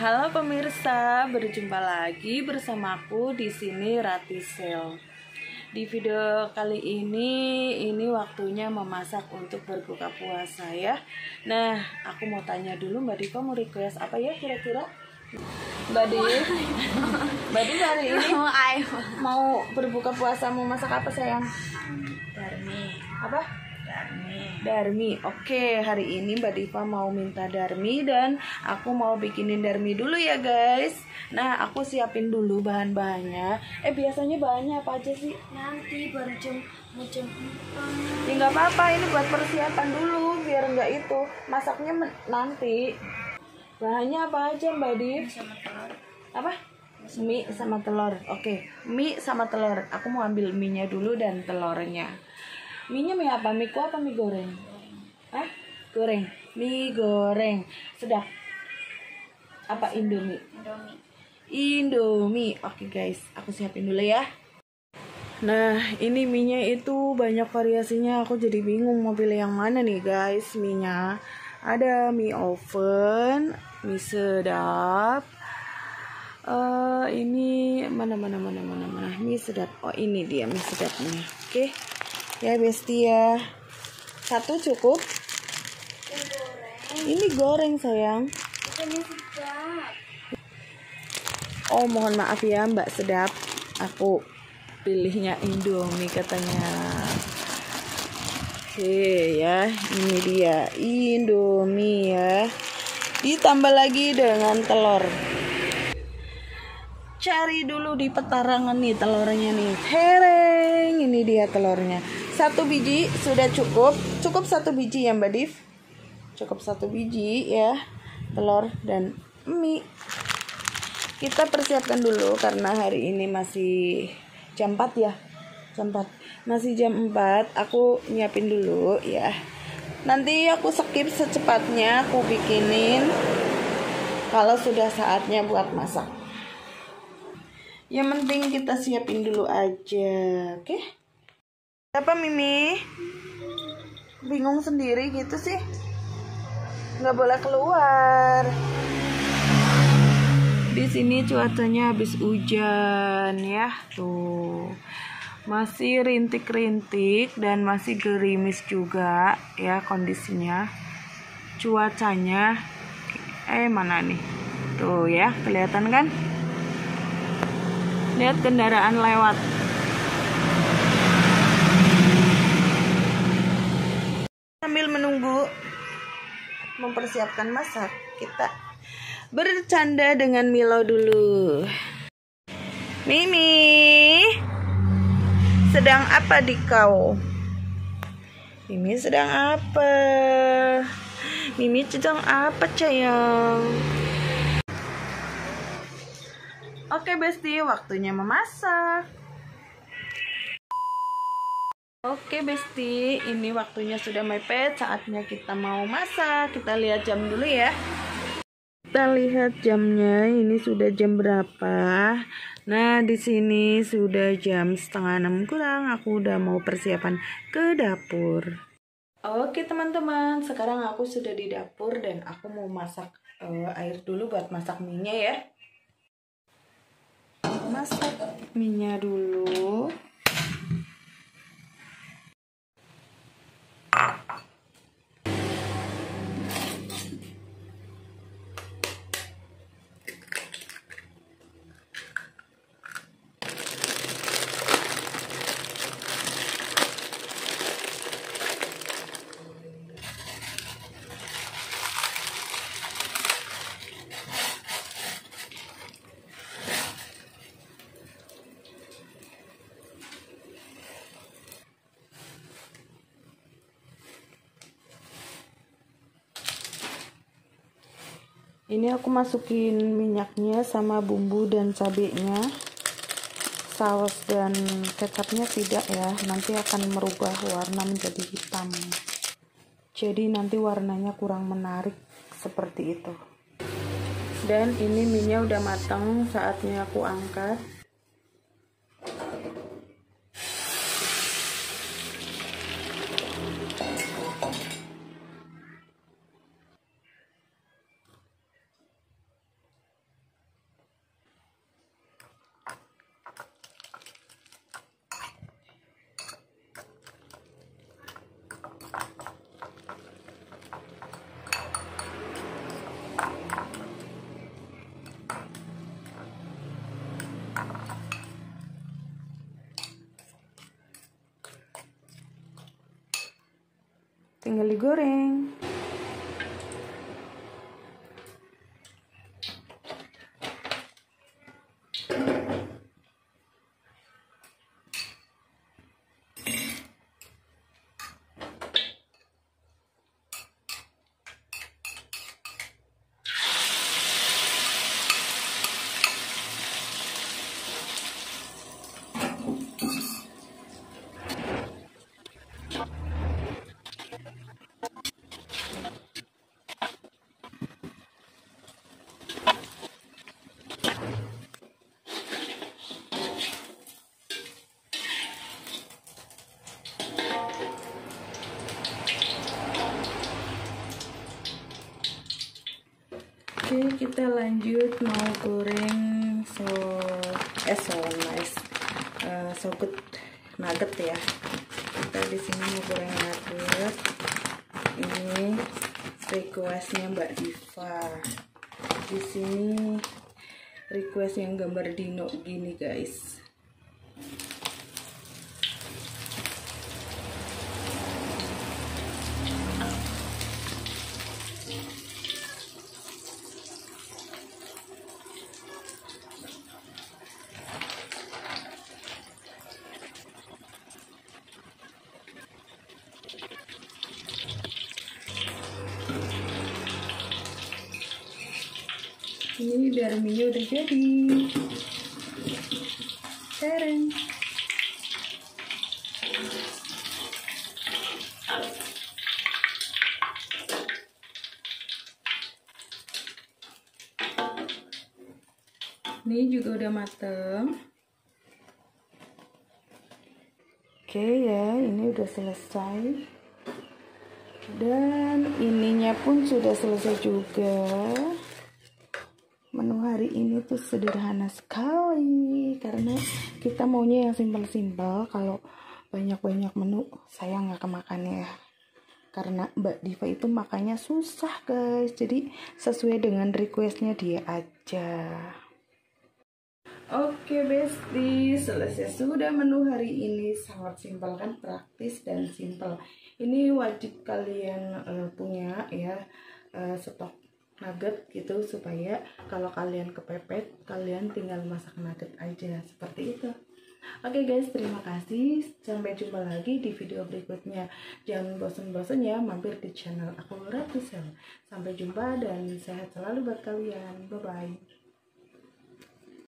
Halo pemirsa, berjumpa lagi bersamaku di sini Ratisel. Di video kali ini waktunya memasak untuk berbuka puasa ya. Nah, aku mau tanya dulu Mbak Diva mau request apa ya kira-kira? Mbak Diva hari ini mau berbuka puasa, mau masak apa sayang? Darmi. Apa? Darmi. Oke, hari ini Mbak Diva mau minta darmi dan aku mau bikinin darmi dulu ya guys. Nah, aku siapin dulu bahan-bahannya. Biasanya bahannya apa aja sih? Nanti baru jam 4. Ya nggak apa-apa, ini buat persiapan dulu biar nggak itu. Masaknya nanti. Bahannya apa aja Mbak Div? Sama telur. Apa? Mie sama telur. Oke, mie sama telur. Aku mau ambil mie-nya dulu dan telurnya. Mie-nya mie apa? Mie kuah apa mie goreng? Hah? Goreng. Mie goreng. Sedap. Apa Indomie? Indomie. Oke guys, aku siapin dulu ya. Nah, ini mie-nya itu banyak variasinya. Aku jadi bingung mau pilih yang mana nih guys mie-nya. Ada mie oven, mie sedap. Ini mana mie sedap. Oh, ini dia mie sedapnya. Oke. Ya besti ya. Satu cukup. Ini goreng sayang. Oh mohon maaf ya Mbak Sedap. Aku pilihnya Indomie katanya. Oke ya. Ini dia Indomie ya. Ditambah lagi dengan telur. Cari dulu di petarangan nih telurnya nih. Hereng. Ini dia telurnya. 1 biji sudah cukup. Cukup 1 biji ya Mbak Div. Cukup 1 biji ya. Telur dan mie. Kita persiapkan dulu karena hari ini masih jam 4 ya. Jam 4. Masih jam 4. Aku nyiapin dulu ya. Nanti aku skip secepatnya aku bikinin kalau sudah saatnya buat masak. Yang penting kita siapin dulu aja, oke? Apa Mimi? Bingung sendiri gitu sih? Nggak boleh keluar. Di sini cuacanya habis hujan ya, tuh. Masih rintik-rintik dan masih gerimis juga ya kondisinya. Cuacanya mana nih? Tuh ya, kelihatan kan? Lihat kendaraan lewat. Sambil menunggu mempersiapkan masak, kita bercanda dengan Milo dulu. Mimi, sedang apa di kau? Mimi sedang apa? Mimi sedang apa sayang? Oke Besti, waktunya memasak. Oke Besti, ini waktunya sudah mepet, saatnya kita mau masak. Kita lihat jam dulu ya. Kita lihat jamnya, ini sudah jam berapa? Nah, di sini sudah jam 5:30 kurang. Aku udah mau persiapan ke dapur. Oke teman-teman, sekarang aku sudah di dapur dan aku mau masak air dulu buat masak mie-nya ya. Masak mie-nya dulu. Ini aku masukin minyaknya sama bumbu dan cabenya. Saus dan kecapnya tidak ya, nanti akan merubah warna menjadi hitam. Jadi nanti warnanya kurang menarik seperti itu. Dan ini mie-nya udah matang, saatnya aku angkat. tinggal digoreng. Oke, kita lanjut mau goreng sogut nugget ya. Kita di sini mau goreng nugget. Ini requestnya Mbak Diva. Di sini request yang gambar dino gini guys. Ini darminya udah jadi. Tereng. Ini juga udah mateng. Oke ya, ini udah selesai. Dan ininya pun sudah selesai juga. Menu hari ini tuh sederhana sekali karena kita maunya yang simpel-simpel. Kalau banyak-banyak menu saya nggak kemakan ya, karena Mbak Diva itu makannya susah guys, jadi sesuai dengan requestnya dia aja. Oke bestie, selesai sudah menu hari ini. Sangat simpel kan, praktis dan simpel. Ini wajib kalian punya ya, stok nugget gitu, supaya kalau kalian kepepet kalian tinggal masak nugget aja seperti itu. Oke guys, terima kasih, sampai jumpa lagi di video berikutnya. Jangan bosan-bosan ya mampir di channel aku Ratu Sel. Sampai jumpa dan sehat selalu buat kalian. Bye bye.